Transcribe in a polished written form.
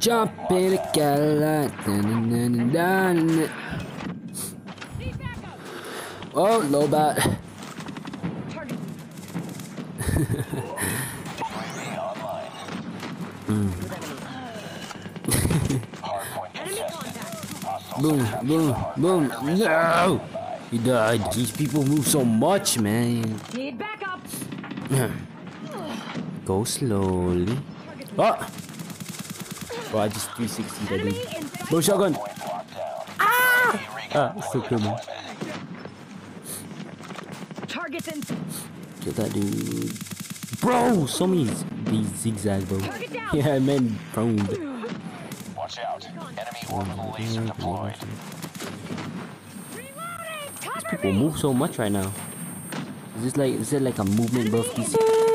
Jump in a Cadillac. Oh, low bat. Boom, boom, boom. No! He died. These people move so much, man. Need backup. Go slowly. Oh! Bro, I just 360 that dude. Bro, shotgun. Ah! Ah, so cool, man. Targets in. Get that dude. Bro, so many these zigzag, bro. Yeah, man, prone. Watch out. Enemy orbital laser deployed. These people move so much right now. Is it like a movement buff PC?